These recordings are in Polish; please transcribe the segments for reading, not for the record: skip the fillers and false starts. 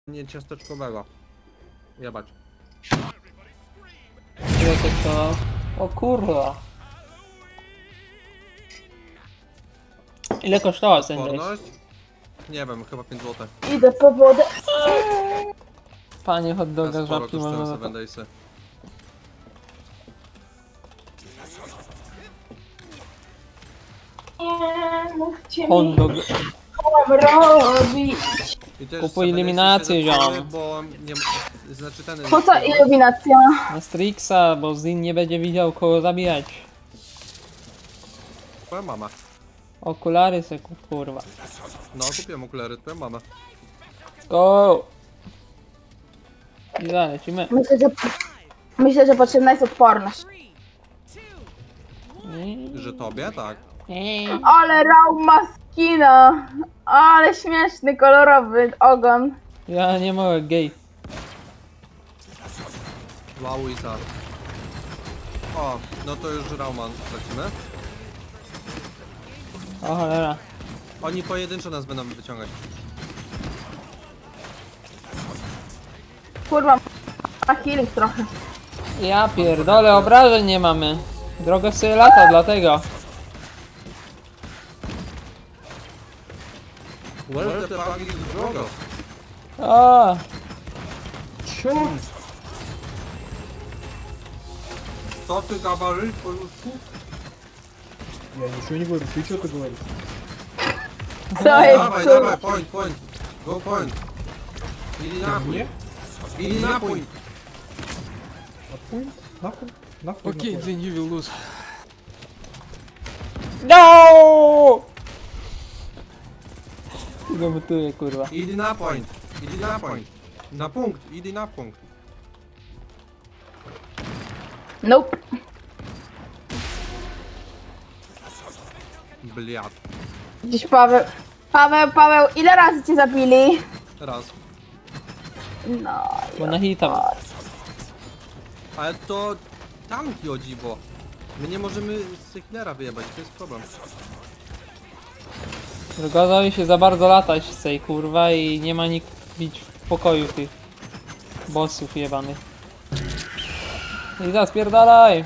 Nie ciasteczkowego. Jebać. Ile to? O kurwa. Ile kosztowała Sanders? Odporność? Nie wiem, chyba 5 zł. Idę po wodę. Panie hot doga Sporo żabki kosztują można za to. Seven Daysy. Nie, mówcie Hot mi, dog. co mam robić. I też Kupuj Seven eliminację, Daysy się zepsuły, ziom. bo nie... Znaczy ten... Po co iluminacja? Na Strixa, bo Zin nie będzie widział kogo zabijać. Twoja mama. Okulary se kup, kurwa. No, kupiłem okulary, twoja mama. Go! I zalecimy. Myślę, że potrzebna jest odporność. Że tobie? Tak. Ale Raum ma skina. Ale śmieszny, kolorowy ogon. Ja nie mogę, gej. Wow, Isa. O, no to już Rauman tracimy. O cholera. Oni pojedynczo nas będą wyciągać. Kurwa, ma healing trochę. Ja pierdolę, obrażeń nie mamy. Droga sobie lata, dlatego. Where the fuck is Drogos? O! Co ty gabarysz po ludzku? Я ничего не говорю, ты что ты говоришь? Co jest, Dawaj, kurwa? dawaj, point. Go point. Ili na Мне? point. Ili na point. Нахуй? Нахуй? Нахуй? Окей, нахуй? then you will lose. No! Zabutuję, kurwa. Ili na point. Ili na point. Na punkt, ili na punkt. Nope. Bliad. Dziś Paweł. Paweł, ile razy cię zabili? Raz. No. Bo na hita. Ale to tanki o dziwo. My nie możemy z Sichlera wyjebać, to jest problem. Gotowi się za bardzo latać z tej kurwa i nie ma nikt bić w pokoju tych bossów jebanych. I zaspierdalaj!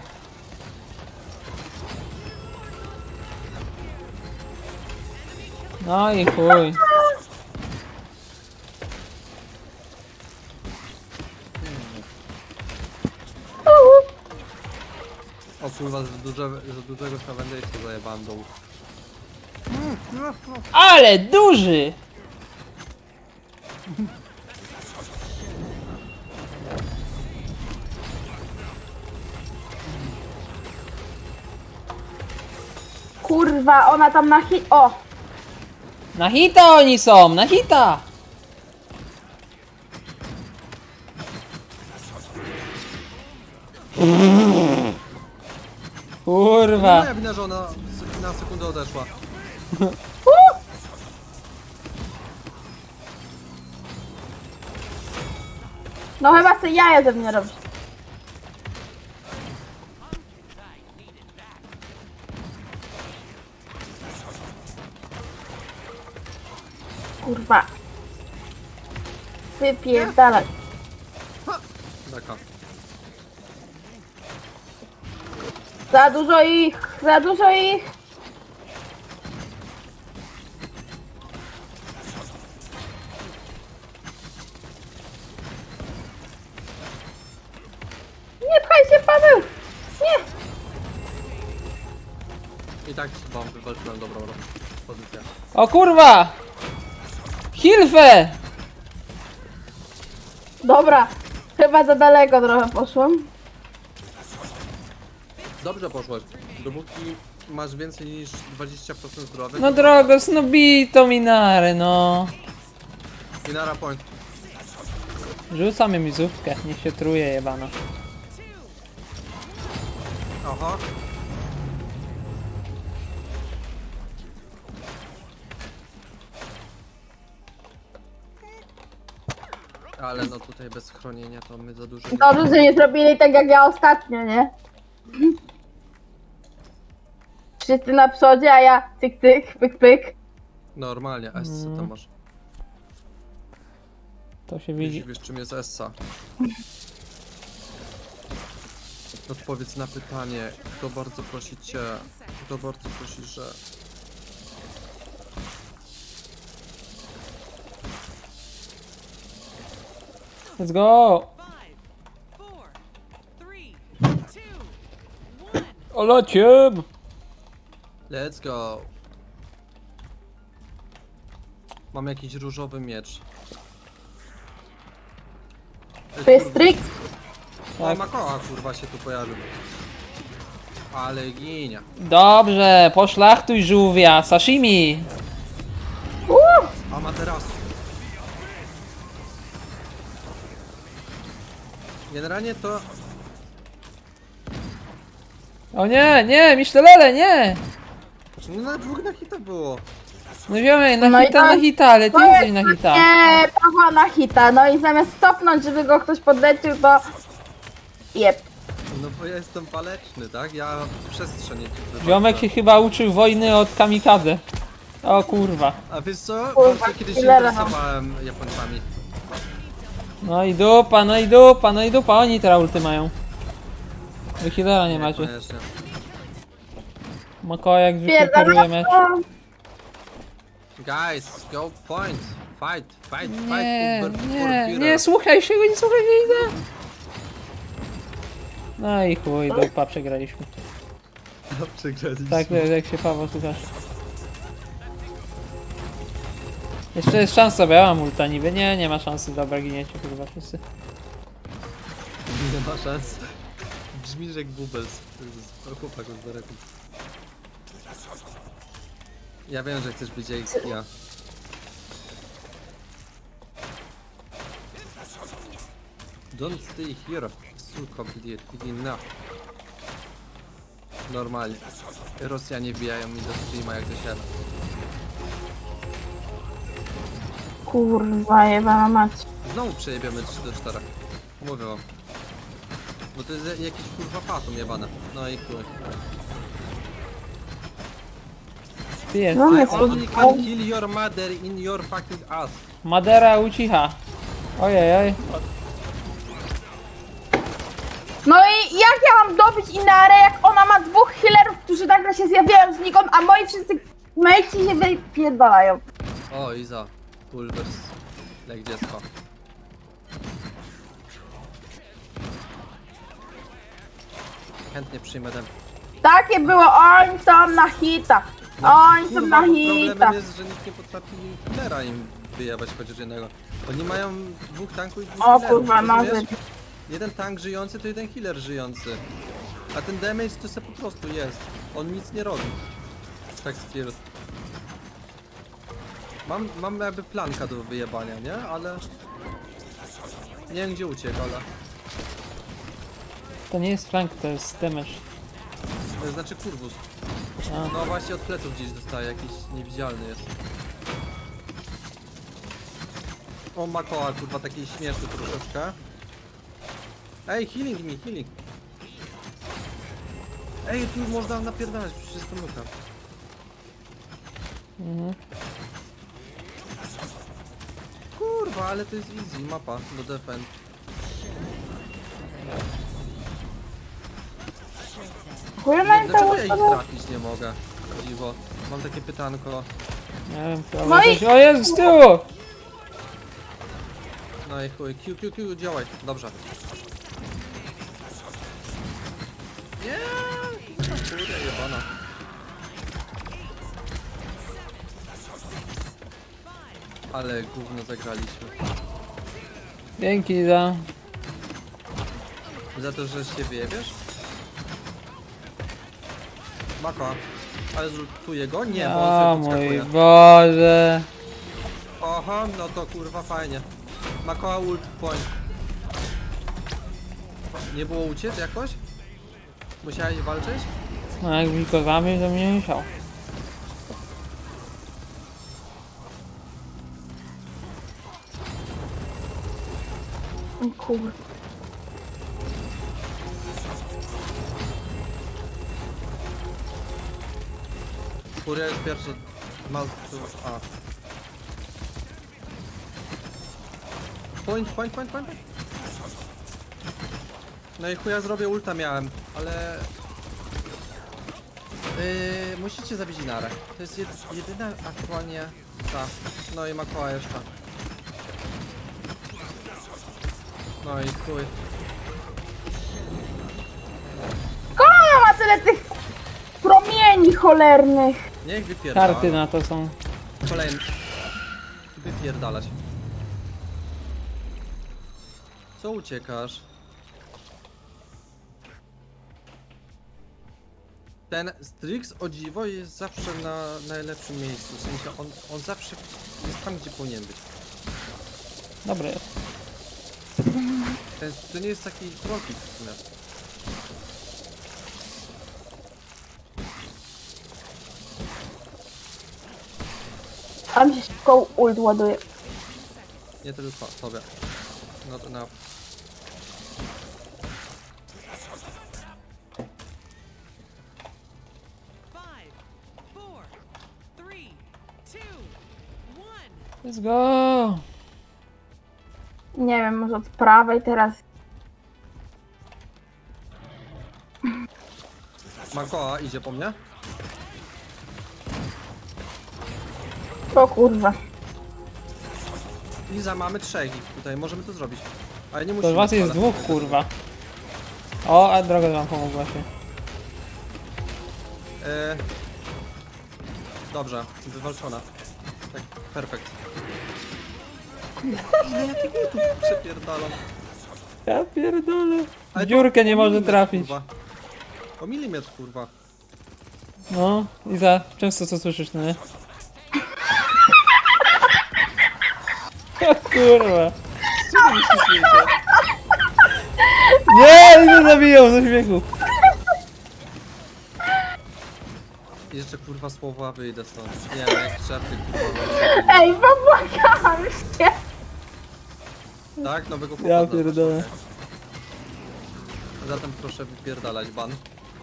No i chuj. O kurwa, za dużego Shavendejsa zajebałem dół. Ale duży! Kurwa, ona tam na hit. O! Na hita oni są! Na hita! Kurwa! Moja wina, że ona na sekundę odeszła. No chyba sobie jaja ze mnie robisz. Kurwa. Wypierdalaj. Taka. Za dużo ich, za dużo ich. Nie pchaj się, Paweł! Nie! I tak wam wywalczyłem dobrą pozycję. O kurwa! Hilfe! Dobra, chyba za daleko trochę poszłam. Dobrze poszłaś. Dopóki masz więcej niż 20% zdrowia. No drogo, snobito minary, no. Inara point. Rzucamy mizówkę, niech się truje jebana. Aha. Ale no tutaj bez chronienia to my za dużo. Dobrze, że nie zrobili tak jak ja ostatnio, nie? Wszyscy na przodzie, a ja cyk cyk, pyk pyk. Normalnie, a co tam masz? To się widzi. Wiesz czym jest Essa. Odpowiedz na pytanie, kto bardzo prosi cię, kto bardzo prosi, że... Let's go! 5, 4, 3, 2, 1. O lociem! Let's go. Mam jakiś różowy miecz. To jest trik. O, Tak. Makoła kurwa się tu pojawił. Ale ginia. Dobrze, poszlachtuj żółwia, sashimi! Amaterasu. Generalnie to... O nie, nie, Misztelele, nie! No na dwóch na hita było. No wiemy, No na i hita, tak- na hita, ale ty To jesteś jest na hita. Nie, Paweł na hita. No i zamiast cofnąć, żeby go ktoś podlecił, to... Jep. No bo ja jestem waleczny, tak? Ja przestrzeń. Ziomek się chyba uczył wojny od kamikadze. O kurwa. A wiesz co? Kurwa, Bardzo kiedyś się killera. interesowałem Japońcami. No i dupa, no i dupa, no i dupa, oni teraz ulty mają. Wy healera nie macie. Koniecznie. Mako jak zwykle kieruje mecz. Guys, go point. Fight, fight, Nie, fight. nie, nie, słuchaj się go, nie słuchaj, nie idę. No i chuj, dupa, przegraliśmy. Przegraliśmy. Tak, jak się Paweł słuchasz. Jeszcze jest szansa, bo ja mam ulta niby. Nie, nie ma szansy, dobra, giniecie kurwa wszyscy. Nie ma szans. Brzmisz jak Bubbles. To jest chłopak od Bereku. Ja wiem, że chcesz być jak ja. Don't stay here. Suko, bidina. Normalnie. Rosjanie wbijają mi do streama jak do siada. Kurwa, jebana mać. Znowu przejebiemy 3 do 4. Mówię wam. Bo to jest jakiś kurwa fatum jebane. No i chuj. Ty jest. No I nie, only can kill your mother in your fucking ass. Madera Uchiha. Ojej, oj. No i jak ja mam dobić Inarę, jak ona ma dwóch healerów, którzy nagle się zjawiają znikąd, a moi wszyscy mejci się wypierdalają. O, Iza. Pulvers. Jak dziecko. Chętnie przyjmę ten. Takie było, oni są na hita. Oni są na hita. Problemem jest, że nikt nie potrafi healera im wyjebać chociaż jednego. Oni mają dwóch tanków i dwóch O healerów, kurwa, rozumiesz? mazy. Jeden tank żyjący to jeden healer żyjący. A ten damage to se po prostu jest. On nic nie robi. Tak skill. Mam jakby planka do wyjebania, nie? Ale... Nie wiem gdzie uciekł, ale... To nie jest flank, to jest damage. To znaczy kurwus. A. No właśnie od pleców gdzieś dostaje, jakiś niewidzialny jest. O Makoa, kurwa, taki śmieszny troszeczkę. Ej, healing mi, healing. Ej, tu można napierdalać, przecież jest to luka. Mhm. Kurwa, ale to jest easy mapa do defend. Chuj na Dlaczego ja ich to trafić nie mogę? Dziwo. Mam takie pytanko. Nie wiem, to No i- O Jezu, z tyłu! No i chuj, Q, działaj. Dobrze. Nie! Kurde, jebana. Ale gówno zagraliśmy. Dzięki za... Za to, że się wyjebiesz? Mako. Ale zlutuję go? Nie, bo O on sobie mój podskakuje. Boże. Oho, no to kurwa fajnie. Makoa ult point. Nie było uciec jakoś? Musiałeś walczyć? No jak wilkozami to mnie nie musiał. kurwa. Furia jest pierwszy. Ma... A. Point. No i chuja zrobię, ulta miałem, ale... musicie zabić Inarę. To jest jedyna aktualnie ta. No i Makoła jeszcze. No i chuj. Ona ma tyle tych promieni cholernych. Niech wypierdala. Karty na to są. Kolejny. Wypierdalać. Co uciekasz? Ten Strix o dziwo jest zawsze na najlepszym miejscu. W sensie on zawsze jest tam, gdzie powinien być. Dobre jest. To nie jest taki tropik w sumie. A mi się szybko ult ładuje. Nie tylko tobie. Not enough. Five, four, three, two, one. Let's go! Nie wiem, może od prawej teraz. Makoła idzie po mnie? O kurwa. Liza, mamy trzech ich tutaj, możemy to zrobić. Ale nie To musimy. z was jest ale- dwóch, kurwa. O, a droga wam pomogła się. Dobrze, wywalczona. Tak, perfekt. Ile ja tych ultów przepierdalam. Ja pierdolę. Ale W to dziurkę nie o może milimetr, trafić. Kurwa. O milimetr, kurwa. No, Iza, często co słyszysz, no nie? O kurwa. Nie, nie zabiją ze śmiechu. I jeszcze kurwa słowa wyjdę stąd. Nie wiem, jak szarpy kurwa. Ej, pobłagałam się. Tak, nowego chłopa Ja znalazłeś, pierdolę. okej. Zatem proszę wypierdalać ban.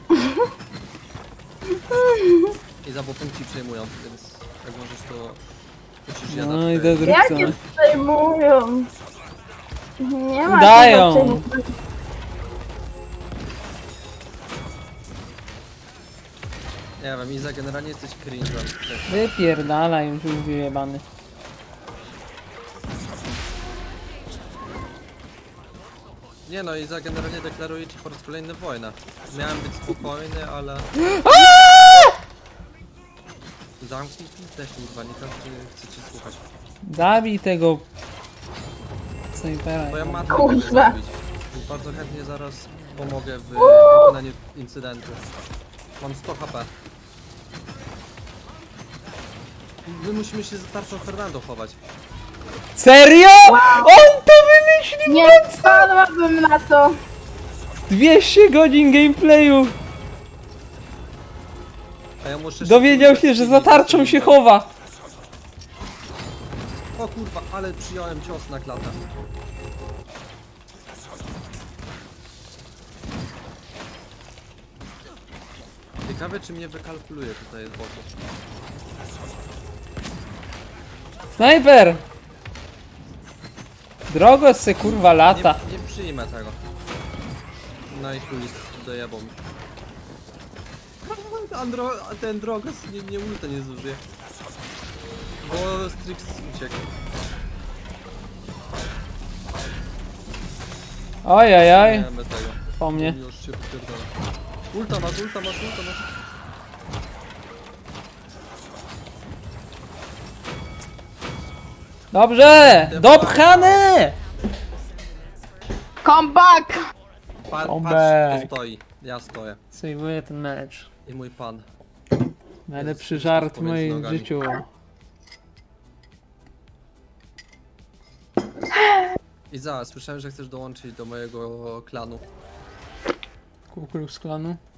I za punkci przejmują, więc jak możesz to musisz je No i dać. do Jakie drugą. przejmują? Nie ma Dają. tego przejmowania. Nie wiem, Iza, generalnie jesteś cringe'em. Wypierdalaj już wyjebany. Nie no, Iza generalnie deklaruje ci po raz kolejny wojnę. Miałem być spokojny, ale... Zamknij pizdę, kurwa, nie każdy chce cię słuchać. Zabij tego snajpera. Moja matka Kurwa. będzie zrobić. I bardzo chętnie zaraz pomogę w wykonaniu incydentu. Mam 100 HP. My musimy się za tarczą Fernando chować. Serio? On to wymyślił! Nie spadłabym na to. 200 godzin gameplayu! A ja muszę Dowiedział się, że za tarczą się chowa! O kurwa, ale przyjąłem cios na klatę. Ciekawe, czy mnie wykalkuluje tutaj z boku. Snajper! Drogo se kurwa lata. Nie przyjmę tego. No i chuj, dojebą mi. Ten Drogos nie ulta nie zużyje. Bo Strix uciekł. Oj, oj, oj. Nie mamy tego. Po mnie. Już się popierdolę. Ulta masz. Dobrze! Dopchane! Come back! Patrz, Tomek. kto stoi. Ja stoję. Sejwuję ten mecz. I mój pan. Najlepszy Jest żart w pomiędzy moim nogami. życiu. Iza, słyszałem, że chcesz dołączyć do mojego klanu. Kukruk z klanu.